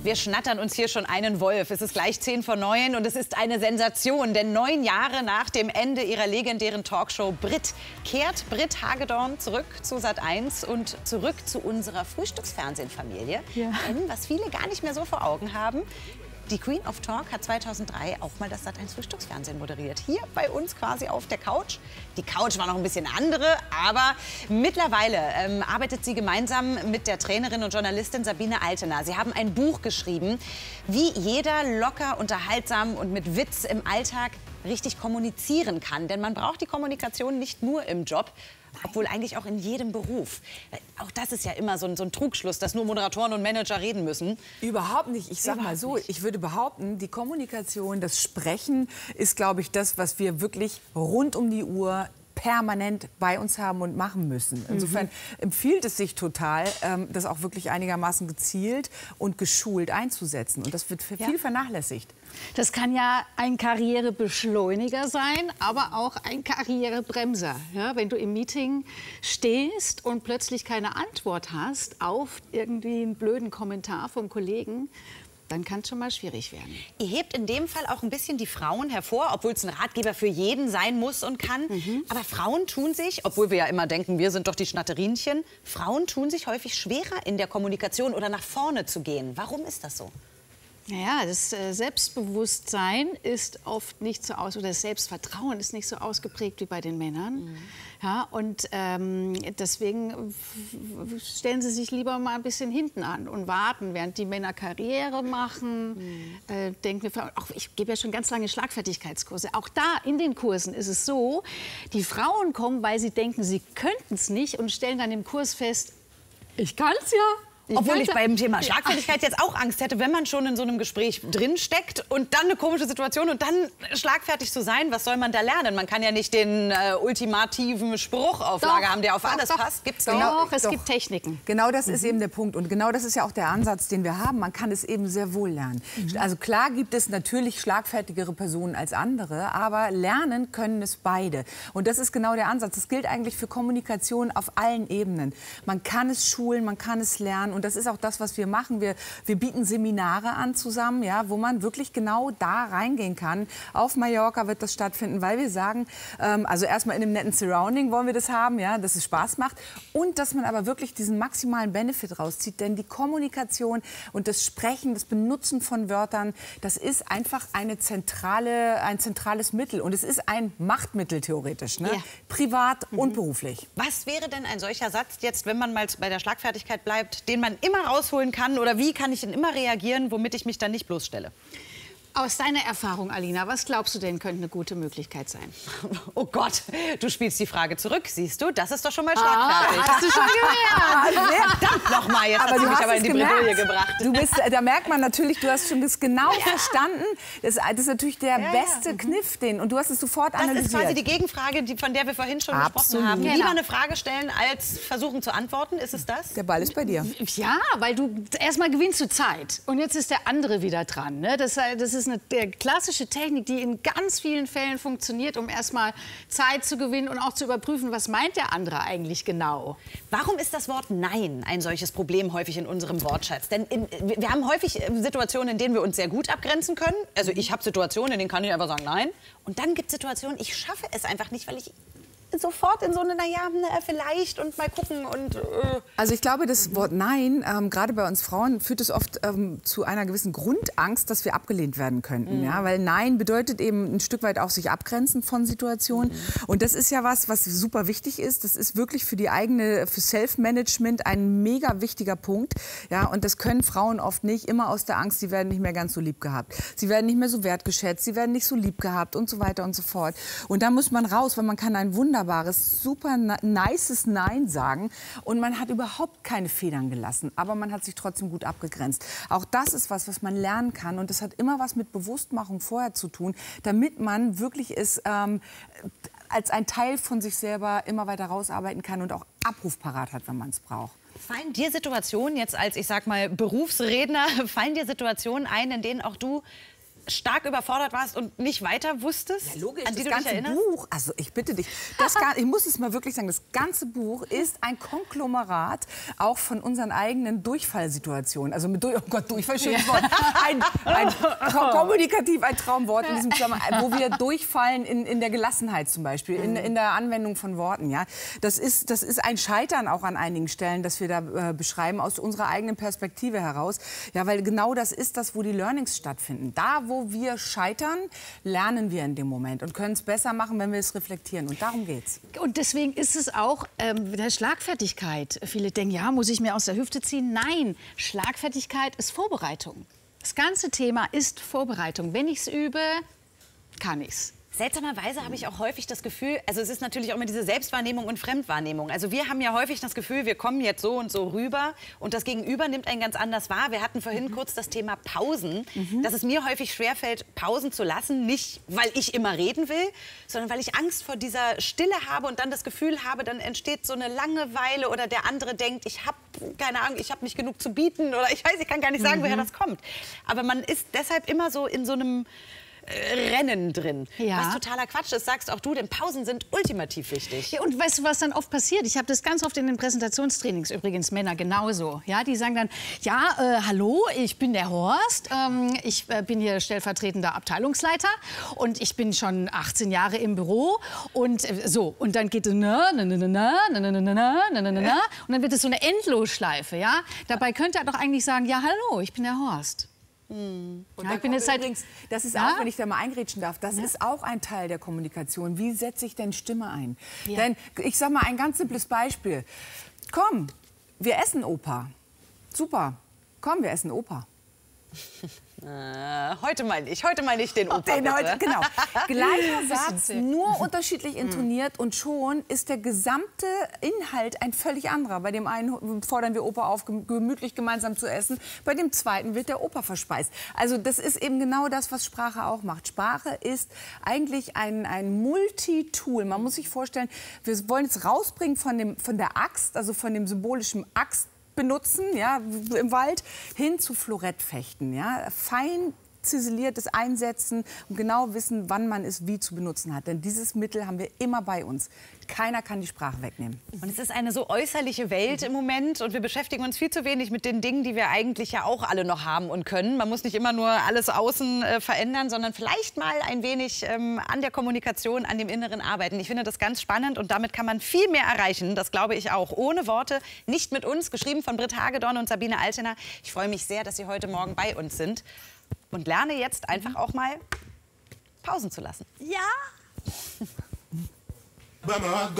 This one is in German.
Wir schnattern uns hier schon einen Wolf. Es ist gleich 8:50 und es ist eine Sensation. Denn 9 Jahre nach dem Ende ihrer legendären Talkshow Brit kehrt Brit Hagedorn zurück zu Sat.1 und zurück zu unserer Frühstücksfernsehen-Familie. Ja. Denn was viele gar nicht mehr so vor Augen haben, die Queen of Talk hat 2003 auch mal das Sat.1 Frühstücksfernsehen moderiert. Hier bei uns quasi auf der Couch. Die Couch war noch ein bisschen andere, aber mittlerweile arbeitet sie gemeinsam mit der Trainerin und Journalistin Sabine Altener. Sie haben ein Buch geschrieben, wie jeder locker, unterhaltsam und mit Witz im Alltag richtig kommunizieren kann. Denn man braucht die Kommunikation nicht nur im Job, obwohl eigentlich auch in jedem Beruf. Auch das ist ja immer so ein Trugschluss, dass nur Moderatoren und Manager reden müssen. Überhaupt nicht. Ich sag mal so, ich würde behaupten, die Kommunikation, das Sprechen ist, glaube ich, das, was wir wirklich rund um die Uhr permanent bei uns haben und machen müssen. Insofern empfiehlt es sich total, das auch wirklich einigermaßen gezielt und geschult einzusetzen. Und das wird viel vernachlässigt. Das kann ja ein Karrierebeschleuniger sein, aber auch ein Karrierebremser. Ja, wenn du im Meeting stehst und plötzlich keine Antwort hast auf irgendwie einen blöden Kommentar vom Kollegen, dann kann es schon mal schwierig werden. Ihr hebt in dem Fall auch ein bisschen die Frauen hervor, obwohl es ein Ratgeber für jeden sein muss und kann. Aber Frauen tun sich, obwohl wir ja immer denken, wir sind doch die Schnatterinchen, Frauen tun sich häufig schwerer in der Kommunikation oder nach vorne zu gehen. Warum ist das so? Naja, das Selbstbewusstsein ist oft nicht so oder das Selbstvertrauen ist nicht so ausgeprägt wie bei den Männern. Ja, und deswegen stellen sie sich lieber mal ein bisschen hinten an und warten, während die Männer Karriere machen. Denken wir, ich gebe ja schon ganz lange Schlagfertigkeitskurse. Auch da in den Kursen ist es so, die Frauen kommen, weil sie denken, sie könnten es nicht und stellen dann im Kurs fest, ich kann es ja. Obwohl ich beim Thema Schlagfertigkeit jetzt auch Angst hätte, wenn man schon in so einem Gespräch drin steckt und dann eine komische Situation und dann schlagfertig zu sein, was soll man da lernen? Man kann ja nicht den ultimativen Spruch auf Lager haben, der auf alles passt. Gibt's doch, es gibt Techniken. Genau das ist eben der Punkt und genau das ist ja auch der Ansatz, den wir haben. Man kann es eben sehr wohl lernen. Also klar gibt es natürlich schlagfertigere Personen als andere, aber lernen können es beide. Und das ist genau der Ansatz. Das gilt eigentlich für Kommunikation auf allen Ebenen. Man kann es schulen, man kann es lernen. Und das ist auch das, was wir machen. Wir bieten Seminare an zusammen, ja, wo man wirklich genau da reingehen kann. Auf Mallorca wird das stattfinden, weil wir sagen, also erstmal in einem netten Surrounding wollen wir das haben, ja, dass es Spaß macht. Und dass man aber wirklich diesen maximalen Benefit rauszieht. Denn die Kommunikation und das Sprechen, das Benutzen von Wörtern, das ist einfach ein zentrales Mittel. Und es ist ein Machtmittel theoretisch, ne? Ja. Privat und beruflich. Was wäre denn ein solcher Satz jetzt, wenn man mal bei der Schlagfertigkeit bleibt, den man immer rausholen kann, oder wie kann ich denn immer reagieren, womit ich mich dann nicht bloßstelle? Aus deiner Erfahrung, Alina, was glaubst du denn, könnte eine gute Möglichkeit sein? Oh Gott, du spielst die Frage zurück, siehst du? Das ist doch schon mal schlagfertig. Hast du schon gemerkt? Verdammt noch mal, jetzt hast du mich aber in die Bredouille gebracht. Da merkt man natürlich, du hast schon das genau verstanden. Das ist natürlich der beste Kniff, und du hast es sofort analysiert. Das ist quasi die Gegenfrage, von der wir vorhin schon gesprochen haben. Genau. Lieber eine Frage stellen, als versuchen zu antworten. Ist es das? Der Ball ist bei dir. Ja, weil du erstmal gewinnst du Zeit und jetzt ist der andere wieder dran. Ne? Das ist eine klassische Technik, die in ganz vielen Fällen funktioniert, um erstmal Zeit zu gewinnen und auch zu überprüfen, was meint der andere eigentlich genau. Warum ist das Wort Nein ein solches Problem häufig in unserem Wortschatz? Denn wir haben häufig Situationen, in denen wir uns sehr gut abgrenzen können. Also ich habe Situationen, in denen kann ich einfach sagen Nein. Und dann gibt es Situationen, ich schaffe es einfach nicht, weil ich sofort in so eine, naja, vielleicht und mal gucken und... Also ich glaube, das Wort Nein, gerade bei uns Frauen, führt es oft zu einer gewissen Grundangst, dass wir abgelehnt werden könnten. Ja? Weil Nein bedeutet eben ein Stück weit auch sich abgrenzen von Situationen. Und das ist ja was super wichtig ist. Das ist wirklich für für Self-Management ein mega wichtiger Punkt. Ja? Und das können Frauen oft nicht, immer aus der Angst, sie werden nicht mehr ganz so lieb gehabt. Sie werden nicht mehr so wertgeschätzt, sie werden nicht so lieb gehabt und so weiter und so fort. Und da muss man raus, weil man kann ein wunderbares, super nices Nein sagen und man hat überhaupt keine Federn gelassen, aber man hat sich trotzdem gut abgegrenzt. Auch das ist was man lernen kann und das hat immer was mit Bewusstmachung vorher zu tun, damit man wirklich es als ein Teil von sich selber immer weiter rausarbeiten kann und auch abrufparat hat, wenn man es braucht. Fallen dir Situationen jetzt als, ich sag mal, Berufsredner, fallen dir Situationen ein, in denen auch du stark überfordert warst und nicht weiter wusstest? Ja, logisch, an die das ganze Buch, also ich bitte dich, ich muss es mal wirklich sagen, das ganze Buch ist ein Konglomerat auch von unseren eigenen Durchfallsituationen. Also mit, oh Gott, Durchfall, schönes Wort. Kommunikativ ein Traumwort in diesem Zusammenhang, wo wir durchfallen in der Gelassenheit zum Beispiel, in der Anwendung von Worten. Ja? Das ist ein Scheitern auch an einigen Stellen, das wir da beschreiben, aus unserer eigenen Perspektive heraus. Ja, weil genau das ist das, wo die Learnings stattfinden. Da, wo wir scheitern, lernen wir in dem Moment und können es besser machen, wenn wir es reflektieren. Und darum geht's. Und deswegen ist es auch der Schlagfertigkeit. Viele denken, ja, muss ich mir aus der Hüfte ziehen? Nein, Schlagfertigkeit ist Vorbereitung. Das ganze Thema ist Vorbereitung. Wenn ich es übe, kann ich's. Seltsamerweise habe ich auch häufig das Gefühl, also es ist natürlich auch immer diese Selbstwahrnehmung und Fremdwahrnehmung. Also wir haben ja häufig das Gefühl, wir kommen jetzt so und so rüber und das Gegenüber nimmt einen ganz anders wahr. Wir hatten vorhin kurz das Thema Pausen, dass es mir häufig schwerfällt, Pausen zu lassen. Nicht, weil ich immer reden will, sondern weil ich Angst vor dieser Stille habe und dann das Gefühl habe, dann entsteht so eine Langeweile oder der andere denkt, ich habe keine Ahnung, ich habe nicht genug zu bieten oder ich weiß, ich kann gar nicht sagen, woher das kommt. Aber man ist deshalb immer so in so einem Rennen drin. Ja. Was totaler Quatsch ist, sagst auch du, denn Pausen sind ultimativ wichtig. Ja, und weißt du, was dann oft passiert? Ich habe das ganz oft in den Präsentationstrainings, übrigens Männer genauso. Ja, die sagen dann, ja, hallo, ich bin der Horst, ich bin hier stellvertretender Abteilungsleiter und ich bin schon 18 Jahre im Büro und so. Und dann geht es und dann wird es so eine Endlosschleife. Ja? Dabei könnte er doch eigentlich sagen, ja, hallo, ich bin der Horst. Und ja, ich bin jetzt übrigens, das ist auch, wenn ich da mal eingrätschen darf, das ist auch ein Teil der Kommunikation. Wie setze ich denn Stimme ein? Ja. Denn ich sag mal ein ganz simples Beispiel. Komm, wir essen Opa. Super. Komm, wir essen Opa. Heute mal nicht den Opa. Genau. Gleicher Satz, nur unterschiedlich intoniert und schon ist der gesamte Inhalt ein völlig anderer. Bei dem einen fordern wir Opa auf, gemütlich gemeinsam zu essen, bei dem zweiten wird der Opa verspeist. Also das ist eben genau das, was Sprache auch macht. Sprache ist eigentlich ein Multitool. Man muss sich vorstellen, wir wollen es rausbringen von der Axt, also von dem symbolischen Axt, benutzen, ja, im Wald, hin zu Florettfechten, ja, fein ziseliertes Einsetzen und genau wissen, wann man es wie zu benutzen hat. Denn dieses Mittel haben wir immer bei uns. Keiner kann die Sprache wegnehmen. Und es ist eine so äußerliche Welt im Moment und wir beschäftigen uns viel zu wenig mit den Dingen, die wir eigentlich ja auch alle noch haben und können. Man muss nicht immer nur alles außen verändern, sondern vielleicht mal ein wenig an der Kommunikation, an dem Inneren arbeiten. Ich finde das ganz spannend und damit kann man viel mehr erreichen. Das glaube ich auch. Ohne Worte, nicht mit uns. Geschrieben von Britt Hagedorn und Sabine Altener. Ich freue mich sehr, dass Sie heute Morgen bei uns sind. Und lerne jetzt einfach auch mal Pausen zu lassen. Ja!